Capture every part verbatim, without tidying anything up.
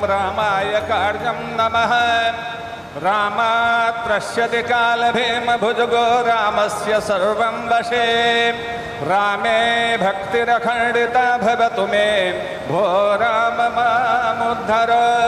रामाय कार्यं नमः। रामात् पश्यति कालभीम भुजगो रामस्य सर्वं वशे। रामे भक्तिरखण्डिता भवतु मे भो राम मामुद्धर।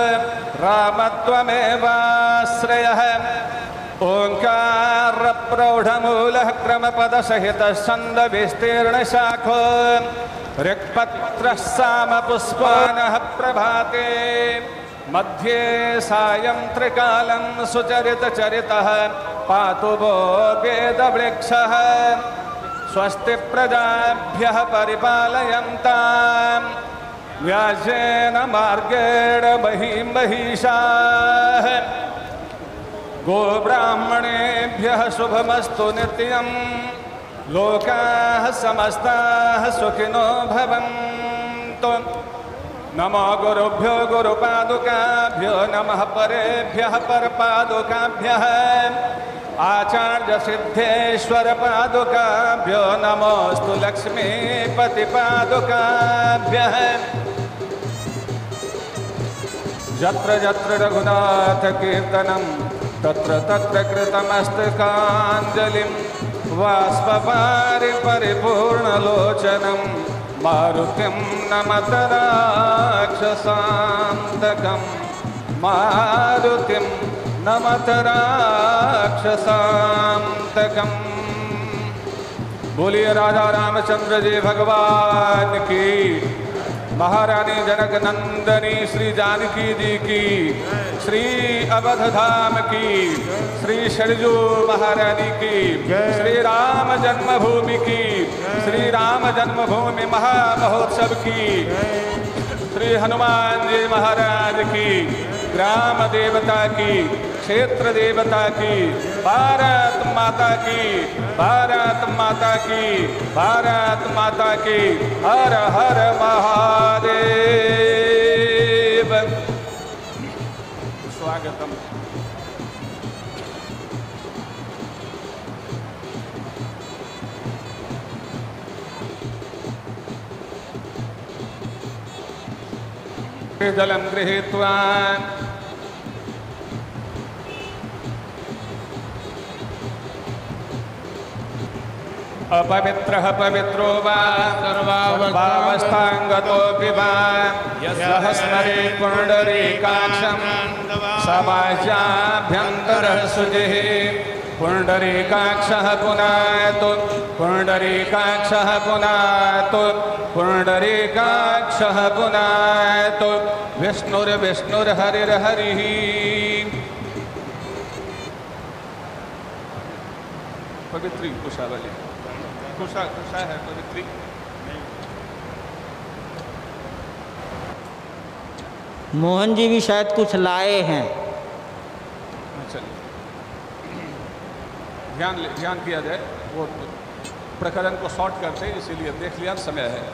रामत्वमेवाश्रयः ओंकार प्रौढ़मूलः क्रमपदसहितः छन्दविस्तीर्णशाखो ऋक्पत्रः सामपुष्पाणः प्रभाते मध्ये सायं त्रिकालं सुचरितचरितः पातु वो वेदवृक्षः। स्वस्ति प्रजाभ्यः परिपालयन्तां व्याजेन मार्गेण महीं महिषाः। गोब्राह्मणेभ्यः शुभमस्तु नित्यं लोकाः समस्ताः सुखिनो भवन्तु। नमो गुरुभ्यो गुरुपादुकाभ्यो नमः परेभ्यः परपादुकाभ्यः आचार्य सिद्धेश्वर पादुकाभ्यो नमोस्तु लक्ष्मीपति पादुकाभ्यः। यत्र यत्र रघुनाथ कीर्तनं तत्र तत्र कृतमस्तकाञ्जलिं बाष्पवारि परिपूर्णलोचनं मारुतिं नमत राक्षसान्तकं। मारुतिं नमत राक्षसान्तकं। बोलिए राजा रामचंद्र जी भगवान की, महारानी जनक नंदनी श्री जानकी जी की, श्री अवध धाम की, श्री सरजू महारानी की, श्री राम जन्मभूमि की, श्री राम जन्मभूमि महामहोत्सव की, श्री हनुमान जी महाराज की, ग्राम देवता की, क्षेत्र देवता की, भारत माता की, भारत माता की, भारत माता की। हर हर महादेव। स्वागतम। जलं गृहीत्वा अपवित्रः पवित्रो वा सर्वावस्थांगतोऽपि वा यः स्मरेत् पुण्डरीकाक्षं समाज्याभ्यन्तरः शुचिः। पुण्डरीकाक्षः पुनातु पुण्डरीकाक्षः पुनातु पुण्डरीकाक्षः पुनातु विष्णुर्विष्णुर्हरिर्हरिः। पवित्री कुशावली कुशा कुशा है पवित्री। मोहन जी भी शायद कुछ लाए हैं। चलिए ध्यान ध्यान किया जाए, वो प्रकरण को शॉर्ट करते इसीलिए देख लिया समय है।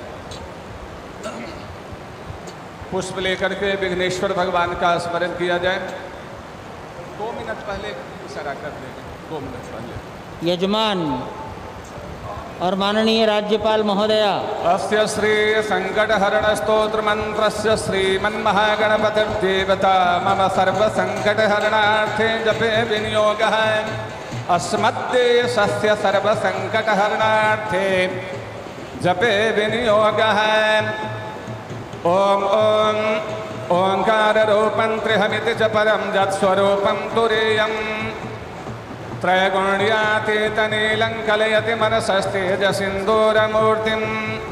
पुष्प लेकर के विघ्नेश्वर भगवान का स्मरण किया जाए। दो मिनट पहले इशारा कर देंगे, दो मिनट पहले। यजमान और माननीय राज्यपाल महोदया, अस्य श्री संकटहरण स्तोत्र मंत्रस्य श्रीमन्महागणपतिर्देवता मम सर्व संकटहरणार्थे जपे विनियोगः। अस्मद्देशस्य सर्व संकटहरणार्थे जपे विनियोगः। ओम ओम ओंकार रूपं त्रिहमिति च परं यत्स्वरूपं तुरीयम् त्रयगुण्यातीतनीलं कलयति मनसस्तेजसिन्दूरमूर्तिं।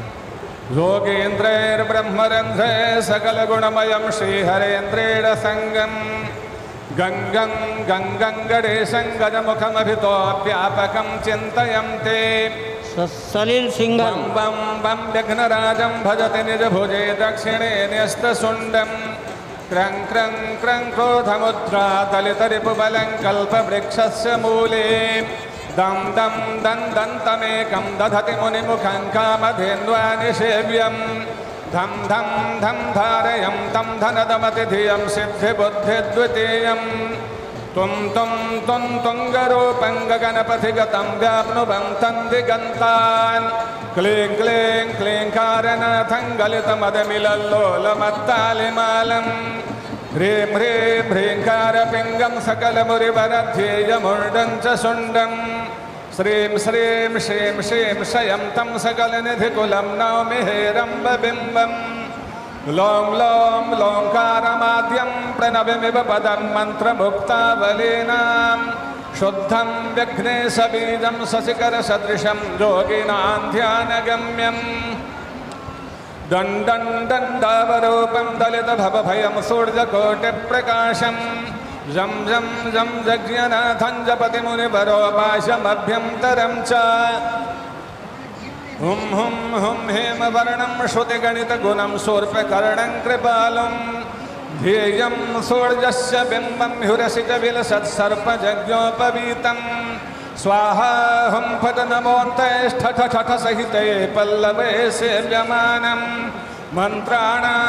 योगेन्द्रैर्ब्रह्मरन्ध्रैः सकलगुणमयं श्रीहरेन्द्रेण सङ्गं गङ्गं गङ्गं गणेशं गजमुखमभितोऽप्यापकं चिन्तयन्ते। सलिल सिंघम बं बं विघ्नराजं भजति निजभुजे दक्षिणे न्यस्तशुण्डं। क्रं क्रं क्रं क्रोधमुद्रा दलितरिपुबलं कल्पवृक्षस्य मूले। दं दं दं दन्तमेकं दधति मुनिमुखं कामधेन्वानिसेव्यं। धं धं धं धारयं तं धनदमति धियं सिद्धिबुद्धिद्वितीयं। तुं तुं तुं तुङ्गरूपं गगनपथिगतं व्याप्नुवन्तं दिगन्तान्। क्लीं क्लीं क्लीङ्कारनाथं गलितमदमिलल्लोलमत्तालिमालं। ह्रीं ह्रीं ह्रीङ्कारपिङ्गं सकलमुरिवरध्येयमुण्डं च शुण्डं श्रीं श्रीं श्रीं श्रीं शयं तं सकलनिधिकुलं नौमि हेरम्बबिम्बं लों लों लोङ्कारमाद्यं प्रणवमिव पदं मन्त्रमुक्तावलीनां शुद्धं विघ्नेशबीजं शशिकरसदृशं योगिनां ध्यानगम्यं दण्डं दण्डावरूपं दलितभवभयं सूर्यकोटिप्रकाशं जं जं जं जज्ञनाथं जपतिमुनिवरोपाशमभ्यन्तरं च हुं हुं हुं हेमवर्णं श्रुतिगणितगुणं शूर्पकर्णं कृपालुं ध्येयं सूर्यस्य बिम्बं ह्युरसितविलसत्सर्पजज्ञोपवीतं स्वाहा हुं फट नमोऽन्तैष्ठठठसहिते पल्लवे सेव्यमानं मन्त्राणां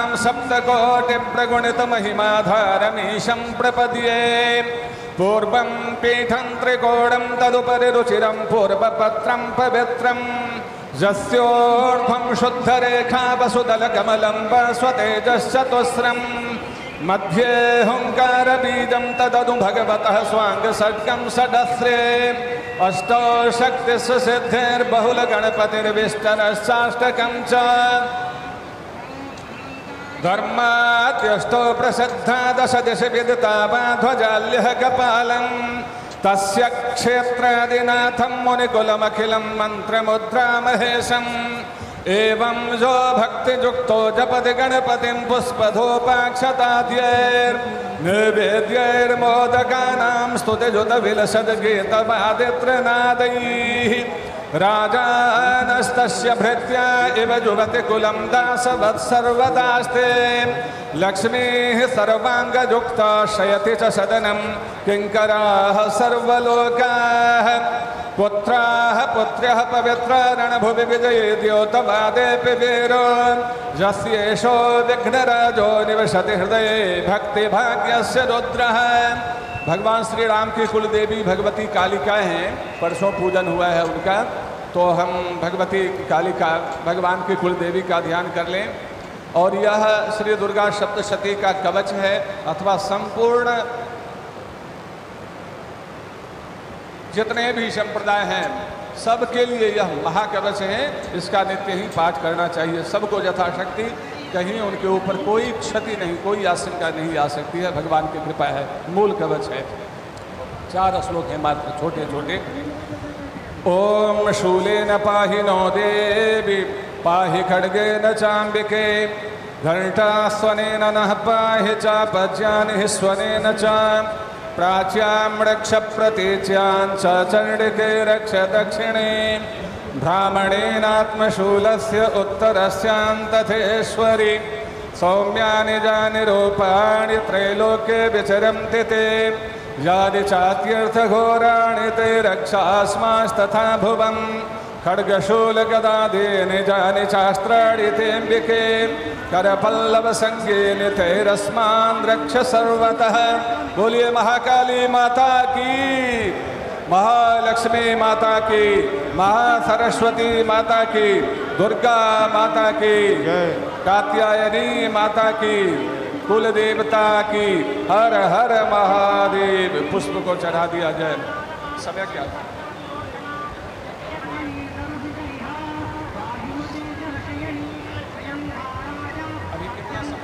सप्तकोटिप्रगुणितमहिमाधारमीशं प्रपद्ये पूर्वं पीठं त्रिकोणं तदुपरि रुचिरं पूर्वपत्रं पवित्रं यस्योर्ध्वं शुद्धरेखा वसुदलकमलं वस्वतेजश्चतुस्रं मध्ये हुङ्कारबीजं तदनु भगवतः स्वाङ्गसड्गं षडस्रे अष्टौ शक्तिस्व सिद्धिर्बहुलगणपतिर्विष्टरश्चाष्टकं च धर्माद्यष्टौ प्रसिद्धा दश दिशि विदिता ध्वजाल्यः कपालं तस्य क्षेत्रादिनाथं मुनिकुलमखिलं मन्त्रमुद्रामहेशम् एवं जो भक्तियुक्तो जपति गणपतिं पुष्पधूपाक्षताद्यैर्निवेद्यैर्मोदकानां स्तुतिजुतविलसद्गीतवादित्रनादैः राजानस्तस्य भृत्या इव जुवति कुलं दासवत्सर्वदास्ते लक्ष्मीः सर्वाङ्गयुक्ता शयति च सदनं किङ्कराः सर्वलोकाः पुत्राः पुत्र्यः पवित्रारणभुवि विजये द्योतवादेऽपि वीरो यस्येषो विघ्नराजो निवसति हृदये भक्तिभाग्यस्य रुद्रः। भगवान श्री राम की कुल देवी भगवती कालिका हैं, परसों पूजन हुआ है उनका, तो हम भगवती कालिका भगवान की कुल देवी का ध्यान कर लें। और यह श्री दुर्गा सप्तशती का कवच है अथवा संपूर्ण जितने भी संप्रदाय हैं सबके लिए यह महाकवच है। इसका नित्य ही पाठ करना चाहिए सबको यथाशक्ति, कहीं उनके ऊपर कोई क्षति नहीं, कोई आशंका नहीं आ सकती है। भगवान की कृपा है, मूल कवच है। चार श्लोक हैं मात्र छोटे छोटे। ओम शूलेन पाहि नो देवी पाहि खड्गेन चाम्बिके घंटास्वनेन नः पाहि चापज्यानि स्वनेन च प्राच्यां रक्ष प्रतीच्यां च चण्डिके रक्ष दक्षिणे ब्राह्मणेनात्मशूलस्य उत्तरस्यां तथेश्वरि सौम्यानि जानि रूपाणि त्रैलोक्ये विचरन्ति ते यानि चात्यर्थघोराणि ते रक्षास्मास्तथा भुवं खड्गशूलगदादीनि जानि चास्त्राणि तेऽम्बिके करपल्लवसङ्गीनि तैरस्मान् रक्ष सर्वतः। बोलिए महाकाली माता की, महालक्ष्मी माता की, महासरस्वती माता की, दुर्गा माता की, कात्यायनी माता की, कुल देवता की, हर हर महादेव। पुष्प को चढ़ा दिया जाए। समय क्या था? अभी कितना समय?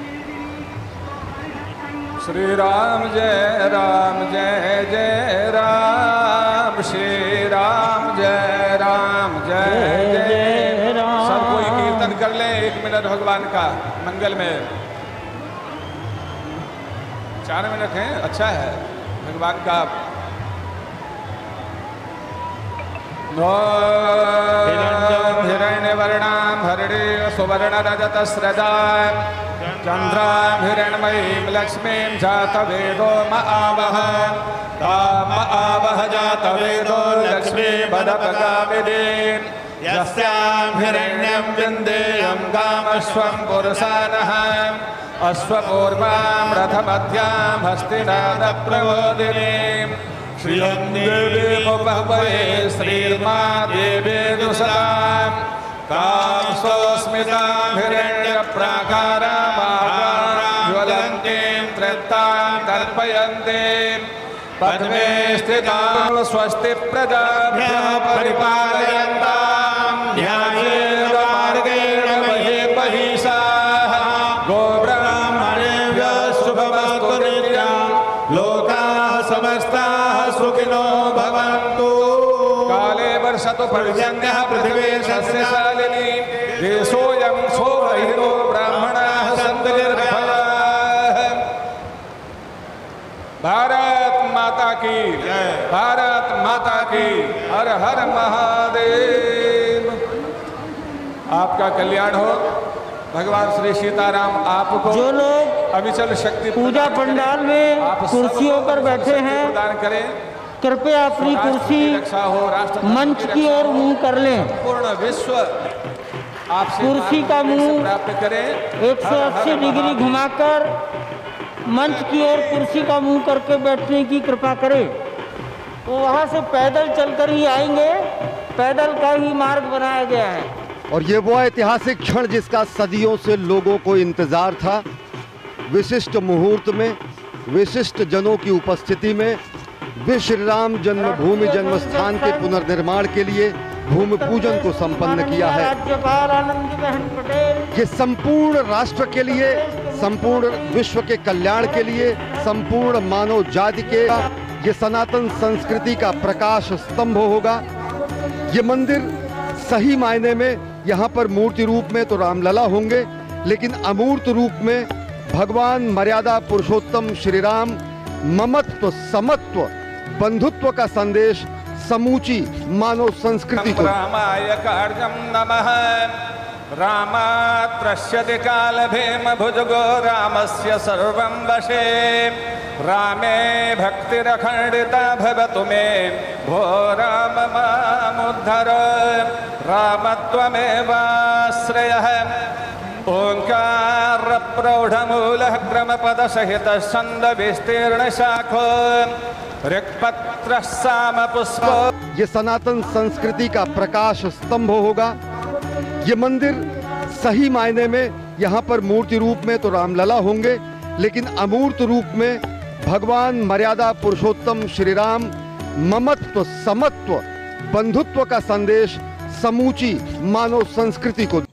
श्री राम जय राम जय जय राम, श्री राम जय राम जय जय राम। सब कोई कीर्तन कर ले एक मिनट भगवान का मंगल में। चार मिनट हैं, अच्छा है भगवान का। हिरण्यवर्णां हरिणे सुवर्ण रजत स्रजां चंद्रां हिरण्मयीं लक्ष्मीं जातवेदो म आवह ताम आवह जातवेदो लक्ष्मी बदपगामिनीं यस्यां हिरण्यं विन्देयं गामश्वं पुरुषानः अश्वपूर्वां रथमध्यां हस्तिनादप्रबोधिनीं श्रियं देवीमुपहवये श्रीर्मादेवेदु सदां तां सोऽस्मितां हिरण्यप्राकारां ज्वलन्तीं त्रयत्तां तर्पयन्ते पद्मे स्थितां स्वस्ति प्रजाभ्यः परिपालयन्तां न्यायेन मार्गेण महीं महिषाः गोब्राह्मणेभ्यः शुभमस्तु नित्यं लोकाः समस्ताः सुखिनो भवन्तु। काले वर्षतु पर्जन्यः पृथिवी सस्यशालिनी देशोऽयं सोमहितो ब्राह्मणाः सन्तु निर्भयाः। भारत माता की भारत माता की हर हर महादेव। आपका कल्याण हो। भगवान श्री सीताराम आपको जो लोग अविचल शक्ति पूजा पंडाल में कुर्सियों पर बैठे हैं प्रदान करें। कृपया अपनी कुर्सी रक्षा हो, राष्ट्र मंच की ओर मुंह कर लें। पूर्ण विश्व आपसे कुर्सी का मुंह प्राप्त करें। एक सौ अस्सी डिग्री घुमाकर मंच की ओर कुर्सी का मुंह करके बैठने की कृपा करें। तो वहाँ से पैदल चलकर ही आएंगे, पैदल का ही मार्ग बनाया गया है। और ये वो ऐतिहासिक क्षण जिसका सदियों से लोगों को इंतजार था। विशिष्ट मुहूर्त में विशिष्ट जनों की उपस्थिति में विश्व श्री राम जन्मभूमि जन्म स्थान के पुनर्निर्माण के लिए भूमि पूजन को संपन्न किया है। राज्यपाल आनंदीबेन पटेल ये संपूर्ण राष्ट्र के लिए, संपूर्ण विश्व के कल्याण के लिए, संपूर्ण मानव जाति के ये सनातन संस्कृति का प्रकाश स्तंभ होगा। ये मंदिर सही मायने में यहाँ पर मूर्ति रूप में तो रामलला होंगे, लेकिन अमूर्त रूप में भगवान मर्यादा पुरुषोत्तम श्री राम ममत्व, समत्व, बंधुत्व का संदेश समूची मानव संस्कृति को। रामाय कार्यं नमः। रामात् पश्यति कालभेम भुजगो रामस्य सर्वं वशे। रामे भक्तिरखण्डिता भवतु मे भो राम मामुद्धर। रामत्वमेवाश्रयः ओंकार प्रौढ़मूलः क्रमपदसहितः छन्दविस्तीर्णशाखो ऋक्पत्रः सामपुष्पो। ये सनातन संस्कृति का प्रकाश स्तंभ होगा। ये मंदिर सही मायने में यहाँ पर मूर्ति रूप में तो रामलला होंगे, लेकिन अमूर्त रूप में भगवान मर्यादा पुरुषोत्तम श्री राम ममत्व, समत्व, बंधुत्व का संदेश समूची मानव संस्कृति को